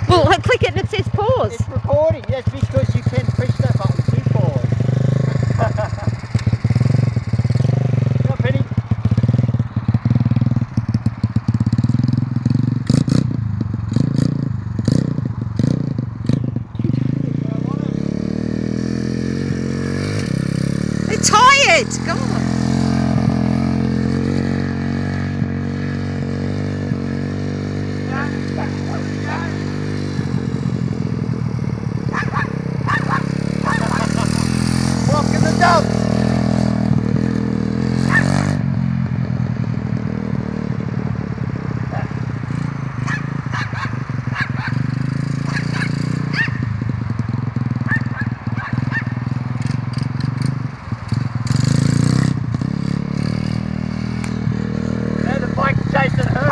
Well, click it and it says pause. It's recording, yes, because you can push that button to pause. Come on, Penny. They're tired. Go on. Walking the dog. Now the bike's chasing her.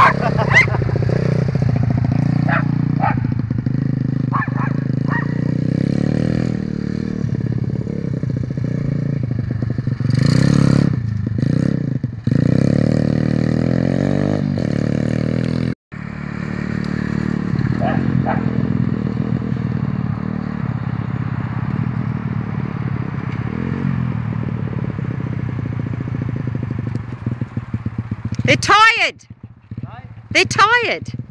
They're tired. Right? They're tired.